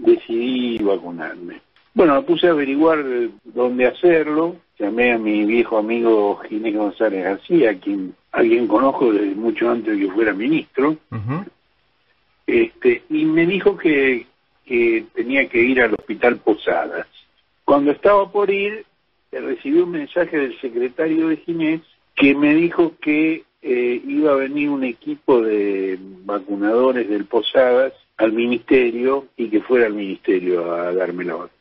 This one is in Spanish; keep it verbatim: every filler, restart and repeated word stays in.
decidí vacunarme. Bueno, me puse a averiguar dónde hacerlo, llamé a mi viejo amigo Ginés González García, a quien, a quien conozco desde mucho antes de que fuera ministro, uh-huh. este, y me dijo que, que tenía que ir al Hospital Posadas. Cuando estaba por ir, recibí un mensaje del secretario de Ginés que me dijo que eh, iba a venir un equipo de vacunadores del Posadas al ministerio y que fuera al ministerio a darme la vacuna.